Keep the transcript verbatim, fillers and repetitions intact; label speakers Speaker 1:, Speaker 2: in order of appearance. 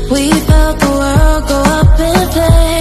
Speaker 1: We felt the world go up in flames.